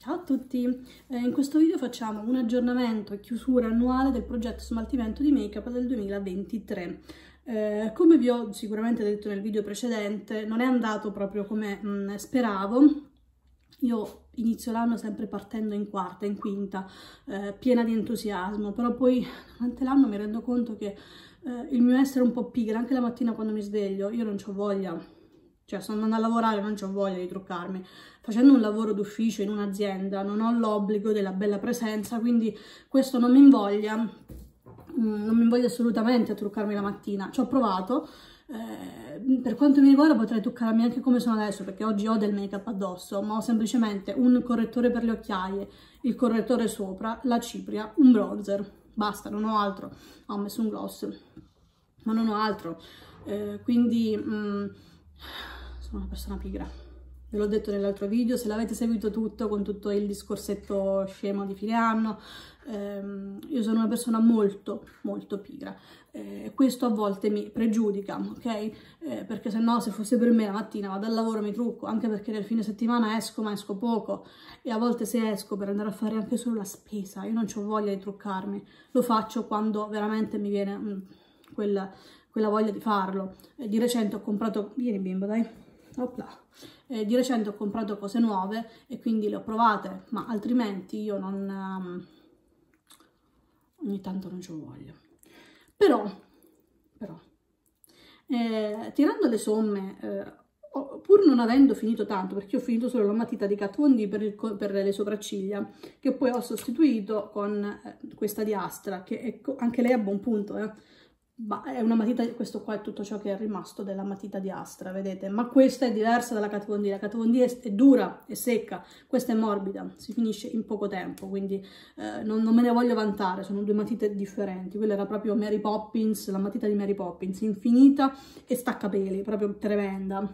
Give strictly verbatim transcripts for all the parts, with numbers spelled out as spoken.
Ciao a tutti! Eh, in questo video facciamo un aggiornamento e chiusura annuale del progetto smaltimento di make-up del duemilaventitré. Eh, come vi ho sicuramente detto nel video precedente, non è andato proprio come mh, speravo. Io inizio l'anno sempre partendo in quarta, in quinta, eh, piena di entusiasmo, però poi durante l'anno mi rendo conto che eh, il mio essere un po' pigra, anche la mattina quando mi sveglio, io non c'ho voglia. Cioè, sto andando a lavorare, non c'ho voglia di truccarmi. Facendo un lavoro d'ufficio in un'azienda non ho l'obbligo della bella presenza, quindi questo non mi invoglia, non mi invoglia assolutamente a truccarmi la mattina. Ci ho provato, eh, per quanto mi riguarda potrei truccarmi anche come sono adesso, perché oggi ho del make up addosso, ma ho semplicemente un correttore per le occhiaie, il correttore sopra, la cipria, un bronzer. Basta, non ho altro. Ho messo un gloss, ma non ho altro. Eh, quindi... Mm, sono una persona pigra, ve l'ho detto nell'altro video. Se l'avete seguito tutto con tutto il discorsetto scemo di fine anno, ehm, io sono una persona molto molto pigra, e eh, questo a volte mi pregiudica, ok? Eh, perché se no, se fosse per me la mattina vado al lavoro, mi trucco, anche perché nel fine settimana esco, ma esco poco, e a volte se esco per andare a fare anche solo la spesa, io non ho voglia di truccarmi, lo faccio quando veramente mi viene mm, quella, quella voglia di farlo. Eh, di recente ho comprato, vieni bimbo dai, Opla. Eh, di recente ho comprato cose nuove e quindi le ho provate, ma altrimenti io non... Um, ogni tanto non c'ho voglia. Però, però eh, tirando le somme, eh, pur non avendo finito tanto, perché ho finito solo la matita di Kat Von D per, il, per le sopracciglia, che poi ho sostituito con eh, questa di Astra, che è, anche lei ha buon punto, eh. Ma è una matita, questo qua è tutto ciò che è rimasto della matita di Astra, vedete? Ma questa è diversa dalla Kat Von D. La Kat Von D è, è dura, è secca, questa è morbida, si finisce in poco tempo, quindi eh, non, non me ne voglio vantare, sono due matite differenti. Quella era proprio Mary Poppins, la matita di Mary Poppins, infinita e staccapeli, proprio tremenda.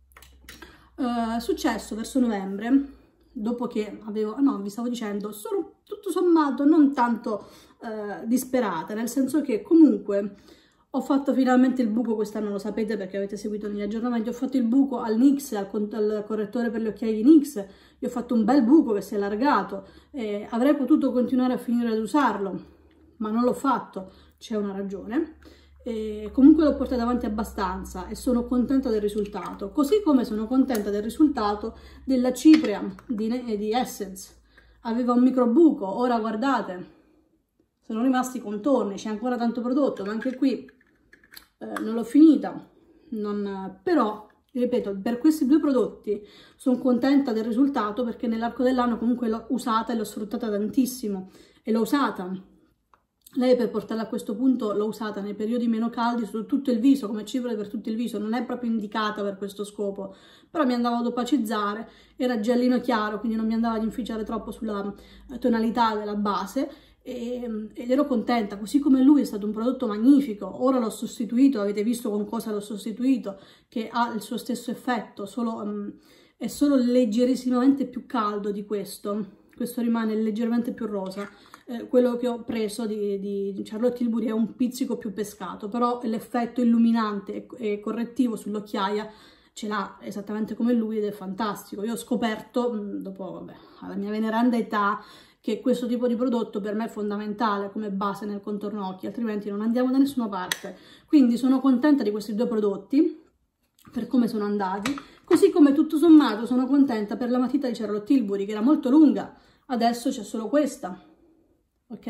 Eh, successo verso novembre, dopo che avevo, no, vi stavo dicendo, sono tutto sommato non tanto eh, disperata, nel senso che comunque ho fatto finalmente il buco quest'anno, lo sapete perché avete seguito negli aggiornamenti, ho fatto il buco al NYX, al, al correttore per le occhiaie di NYX, gli ho fatto un bel buco che si è allargato, eh, avrei potuto continuare a finire ad usarlo, ma non l'ho fatto, c'è una ragione. E comunque l'ho portato avanti abbastanza e sono contenta del risultato, così come sono contenta del risultato della cipria di, di Essence. Aveva un micro buco, ora guardate, sono rimasti contorni, c'è ancora tanto prodotto, ma anche qui eh, non l'ho finita, non, però ripeto, per questi due prodotti sono contenta del risultato, perché nell'arco dell'anno comunque l'ho usata e l'ho sfruttata tantissimo, e l'ho usata. Lei per portarla a questo punto l'ho usata nei periodi meno caldi su tutto il viso, come cipria per tutto il viso, non è proprio indicata per questo scopo, però mi andava ad opacizzare, era giallino chiaro, quindi non mi andava ad inficiare troppo sulla tonalità della base, e, ed ero contenta, così come lui è stato un prodotto magnifico. Ora l'ho sostituito, avete visto con cosa l'ho sostituito, che ha il suo stesso effetto, solo, um, è solo leggerissimamente più caldo di questo, questo rimane leggermente più rosa. Eh, quello che ho preso di, di Charlotte Tilbury è un pizzico più pescato, però l'effetto illuminante e, e correttivo sull'occhiaia ce l'ha esattamente come lui ed è fantastico. Io ho scoperto, dopo vabbè, alla mia veneranda età, che questo tipo di prodotto per me è fondamentale come base nel contorno occhi, altrimenti non andiamo da nessuna parte. Quindi sono contenta di questi due prodotti per come sono andati, così come tutto sommato sono contenta per la matita di Charlotte Tilbury, che era molto lunga, adesso c'è solo questa. Ok?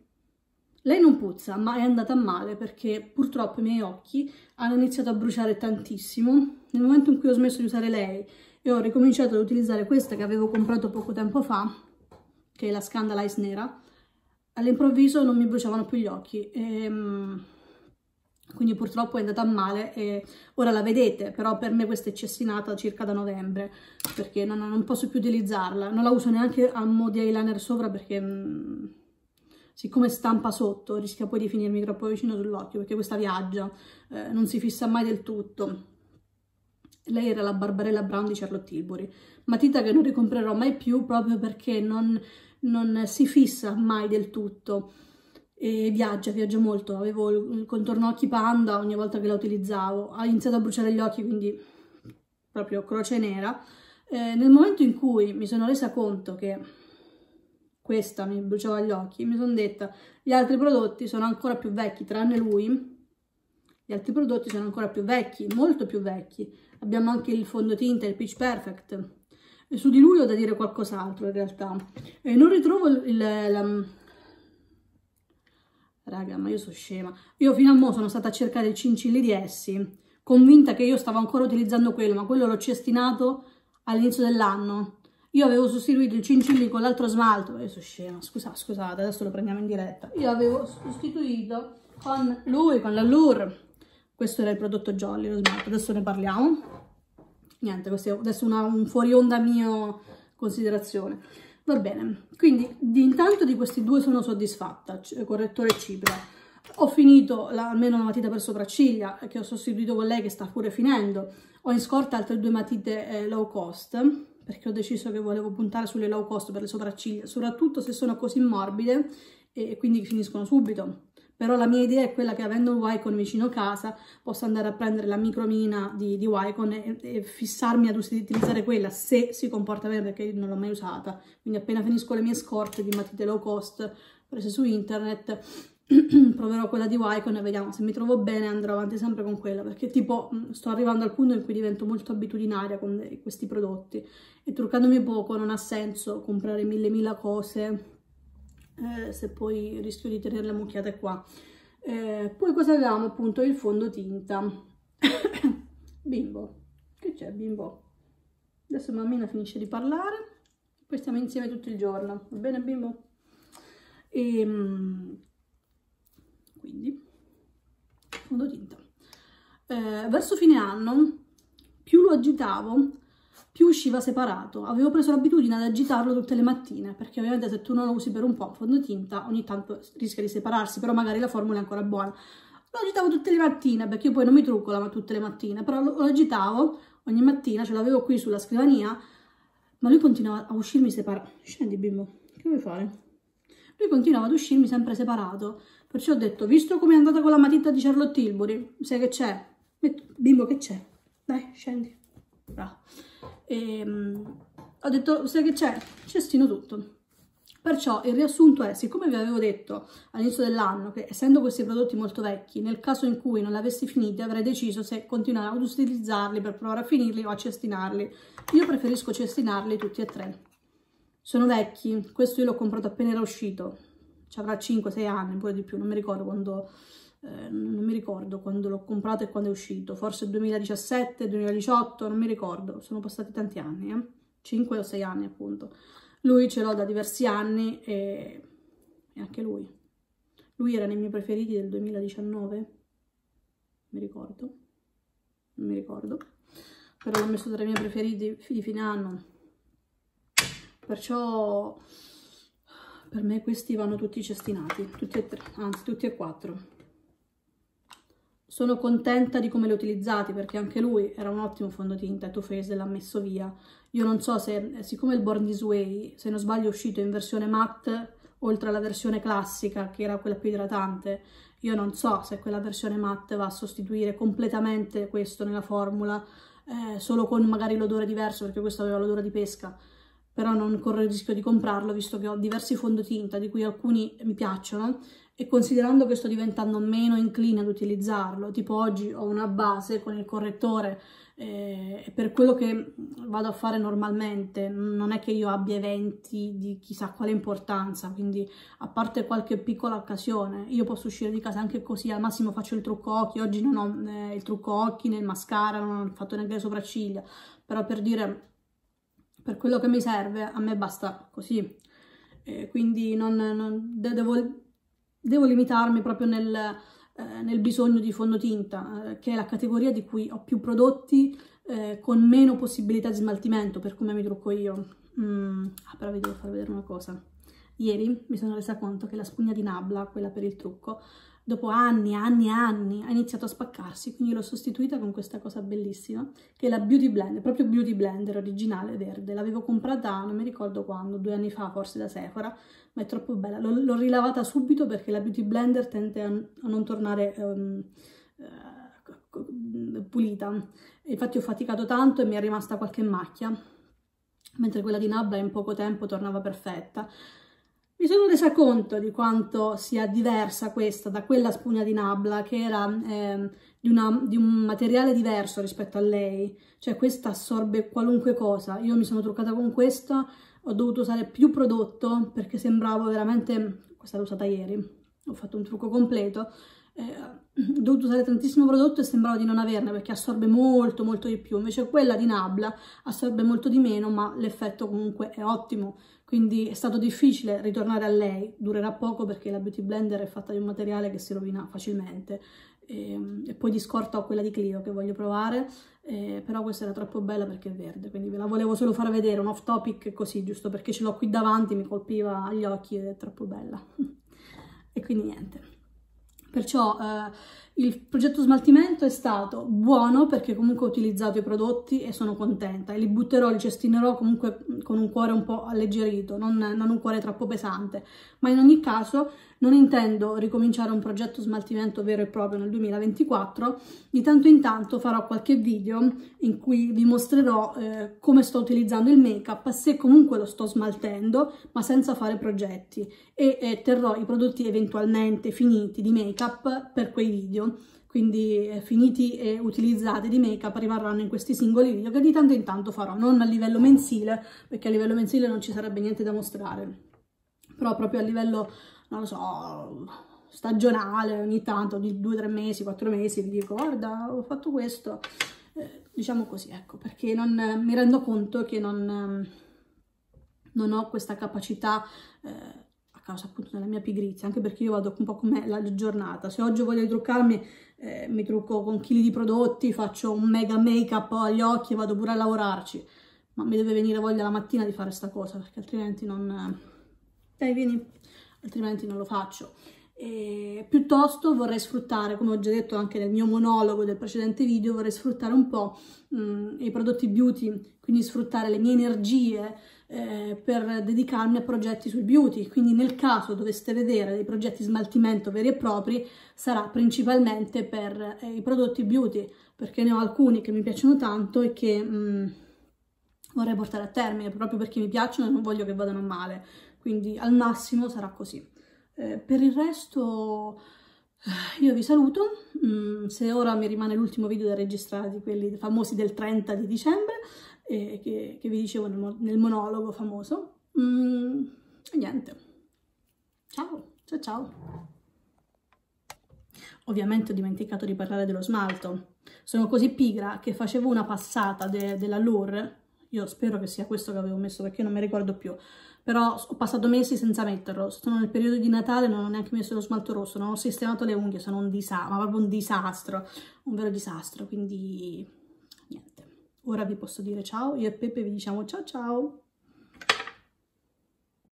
Lei non puzza, ma è andata male perché purtroppo i miei occhi hanno iniziato a bruciare tantissimo nel momento in cui ho smesso di usare lei e ho ricominciato ad utilizzare questa che avevo comprato poco tempo fa, che è la Scandalize nera. All'improvviso non mi bruciavano più gli occhi e, quindi purtroppo è andata male e ora la vedete, però per me questa è cestinata circa da novembre, perché non, non posso più utilizzarla, non la uso neanche a mo' di eyeliner sopra, perché mh, siccome stampa sotto rischia poi di finirmi troppo vicino sull'occhio, perché questa viaggia, eh, non si fissa mai del tutto. Lei era la Barbarella Brown di Charlotte Tilbury, matita che non ricomprerò mai più proprio perché non, non si fissa mai del tutto e viaggia, viaggia molto. Avevo il contorno occhi panda ogni volta che la utilizzavo, ha iniziato a bruciare gli occhi, quindi proprio croce nera. Eh, nel momento in cui mi sono resa conto che questa mi bruciava gli occhi, mi sono detta, gli altri prodotti sono ancora più vecchi, tranne lui, gli altri prodotti sono ancora più vecchi, molto più vecchi. Abbiamo anche il fondotinta, il Pitch Perfect. E su di lui ho da dire qualcos'altro in realtà. E non ritrovo il... il la... Raga, ma io sono scema. Io fino a mo' sono stata a cercare i cincilli di essi, convinta che io stavo ancora utilizzando quello, ma quello l'ho cestinato all'inizio dell'anno. Io avevo sostituito i cincilli con l'altro smalto. Io sono scema, scusa, scusate, adesso lo prendiamo in diretta. Io avevo sostituito con lui, con l'Allure. Questo era il prodotto Jolly, lo smalto, adesso ne parliamo. Niente, questo è adesso una, un fuori onda mio considerazione. Va bene, quindi di, intanto di questi due sono soddisfatta, correttore e cipria. Ho finito la, almeno una matita per sopracciglia, che ho sostituito con lei che sta pure finendo. Ho in scorta altre due matite eh, low cost, perché ho deciso che volevo puntare sulle low cost per le sopracciglia, soprattutto se sono così morbide e quindi finiscono subito. Però la mia idea è quella che avendo il Wycon vicino casa posso andare a prendere la micromina di, di Wycon e, e fissarmi ad utilizzare quella se si comporta bene, perché non l'ho mai usata. Quindi appena finisco le mie scorte di matite low cost prese su internet proverò quella di Wycon e vediamo se mi trovo bene, andrò avanti sempre con quella, perché tipo sto arrivando al punto in cui divento molto abitudinaria con questi prodotti e truccandomi poco non ha senso comprare mille mila cose. Eh, se poi rischio di tenere le mucchiate qua. Eh, poi cosa abbiamo? Appunto il fondotinta. Bimbo, che c'è Bimbo? Adesso mammina finisce di parlare, poi stiamo insieme tutto il giorno, va bene Bimbo? E quindi fondotinta. Eh, verso fine anno più lo agitavo più usciva separato. Avevo preso l'abitudine ad agitarlo tutte le mattine, perché ovviamente se tu non lo usi per un po' fondotinta ogni tanto rischia di separarsi, però magari la formula è ancora buona. Lo agitavo tutte le mattine, perché io poi non mi trucco la, tutte le mattine, però lo, lo agitavo ogni mattina, ce l'avevo qui sulla scrivania, ma lui continuava a uscirmi separato. Scendi Bimbo, che vuoi fare? Lui continuava ad uscirmi sempre separato, perciò ho detto, visto come è andata con la matita di Charlotte Tilbury, sai che c'è? Bimbo, che c'è? Dai, scendi. Bravo. E, um, ho detto, sai che c'è? Cestino tutto. Perciò il riassunto è, siccome vi avevo detto all'inizio dell'anno che essendo questi prodotti molto vecchi, nel caso in cui non li avessi finiti avrei deciso se continuare ad utilizzarli per provare a finirli o a cestinarli. Io preferisco cestinarli tutti e tre. Sono vecchi, questo io l'ho comprato appena era uscito, ci avrà cinque sei anni, pure di più, non mi ricordo quando... Eh, non mi ricordo quando l'ho comprato e quando è uscito, forse duemiladiciassette, duemiladiciotto, non mi ricordo, sono passati tanti anni, eh? cinque o sei anni appunto. Lui ce l'ho da diversi anni e... e anche lui. Lui era nei miei preferiti del duemiladiciannove, mi ricordo, non mi ricordo, però l'ho messo tra i miei preferiti di fine anno, perciò per me questi vanno tutti cestinati, tutti e tre, anzi tutti e quattro. Sono contenta di come li ho utilizzati, perché anche lui era un ottimo fondotinta e Too Faced l'ha messo via. Io non so se, siccome il Born This Way, se non sbaglio è uscito in versione matte, oltre alla versione classica, che era quella più idratante, io non so se quella versione matte va a sostituire completamente questo nella formula, eh, solo con magari l'odore diverso, perché questo aveva l'odore di pesca. Però non corro il rischio di comprarlo, visto che ho diversi fondotinta, di cui alcuni mi piacciono, e considerando che sto diventando meno incline ad utilizzarlo, tipo oggi ho una base con il correttore eh, e per quello che vado a fare normalmente, non è che io abbia eventi di chissà quale importanza, quindi a parte qualche piccola occasione, io posso uscire di casa anche così, al massimo faccio il trucco occhi, oggi non ho eh, il trucco occhi né il mascara, non ho fatto neanche le sopracciglia, però per dire, per quello che mi serve, a me basta così, eh, quindi non, non devo... Devo limitarmi proprio nel, eh, nel bisogno di fondotinta, eh, che è la categoria di cui ho più prodotti eh, con meno possibilità di smaltimento, per come mi trucco io. Mm. Ah, però vi devo far vedere una cosa. Ieri mi sono resa conto che la spugna di Nabla, quella per il trucco, dopo anni, anni e anni, ha iniziato a spaccarsi, quindi l'ho sostituita con questa cosa bellissima, che è la Beauty Blender, proprio Beauty Blender originale verde. L'avevo comprata, non mi ricordo quando, due anni fa, forse da Sephora, ma è troppo bella. L'ho rilavata subito perché la Beauty Blender tende a, a non tornare um, uh, pulita. Infatti ho faticato tanto e mi è rimasta qualche macchia. mentre quella di Nabla in poco tempo tornava perfetta. Mi sono resa conto di quanto sia diversa questa da quella spugna di Nabla, che era eh, di, una, di un materiale diverso rispetto a lei, cioè questa assorbe qualunque cosa. Io mi sono truccata con questa, ho dovuto usare più prodotto perché sembravo veramente, questa l'ho usata ieri, ho fatto un trucco completo, eh, ho dovuto usare tantissimo prodotto e sembrava di non averne perché assorbe molto molto di più, invece quella di Nabla assorbe molto di meno, ma l'effetto comunque è ottimo. Quindi è stato difficile ritornare a lei, durerà poco perché la Beauty Blender è fatta di un materiale che si rovina facilmente. E, e poi di scorta ho quella di Clio che voglio provare, eh, però questa era troppo bella perché è verde, quindi ve la volevo solo far vedere, un off topic così, giusto perché ce l'ho qui davanti, mi colpiva agli occhi ed è troppo bella. E quindi niente. Perciò eh, il progetto smaltimento è stato buono perché comunque ho utilizzato i prodotti e sono contenta e li butterò, li cestinerò comunque con un cuore un po' alleggerito, non, non un cuore troppo pesante, ma in ogni caso non intendo ricominciare un progetto smaltimento vero e proprio nel duemilaventiquattro, di tanto in tanto farò qualche video in cui vi mostrerò eh, come sto utilizzando il make-up, se comunque lo sto smaltendo ma senza fare progetti e eh, terrò i prodotti eventualmente finiti di make-up per quei video. Quindi eh, finiti e utilizzati di make-up rimarranno in questi singoli video che di tanto in tanto farò, non a livello mensile, perché a livello mensile non ci sarebbe niente da mostrare, però proprio a livello, non lo so, stagionale, ogni tanto, di due, tre mesi, quattro mesi, vi dico, guarda, ho fatto questo, eh, diciamo così, ecco, perché non, eh, mi rendo conto che non, eh, non ho questa capacità, eh, a causa appunto della mia pigrizia, anche perché io vado un po' come la giornata. Se oggi voglio truccarmi, eh, mi trucco con chili di prodotti, faccio un mega make up agli occhi e vado pure a lavorarci, ma mi deve venire voglia la mattina di fare sta cosa, perché altrimenti non... Dai, vieni, altrimenti non lo faccio. E piuttosto vorrei sfruttare, come ho già detto anche nel mio monologo del precedente video, vorrei sfruttare un po' mh, i prodotti beauty, quindi sfruttare le mie energie eh, per dedicarmi a progetti sul beauty. Quindi nel caso doveste vedere dei progetti smaltimento veri e propri, sarà principalmente per eh, i prodotti beauty, perché ne ho alcuni che mi piacciono tanto e che mh, vorrei portare a termine, proprio perché mi piacciono e non voglio che vadano male. Quindi al massimo sarà così. Eh, per il resto io vi saluto, mm, se ora mi rimane l'ultimo video da registrare di quelli famosi del trenta di dicembre, eh, che, che vi dicevo nel, nel monologo famoso, mm, e niente, ciao, ciao ciao. Ovviamente ho dimenticato di parlare dello smalto, sono così pigra che facevo una passata de, della Lure, io spero che sia questo che avevo messo perché non mi ricordo più, però ho passato mesi senza metterlo, sono nel periodo di Natale, non ho neanche messo lo smalto rosso, non ho sistemato le unghie, sono un disastro, ma proprio un disastro, un vero disastro, quindi niente. Ora vi posso dire ciao, io e Peppe vi diciamo ciao ciao!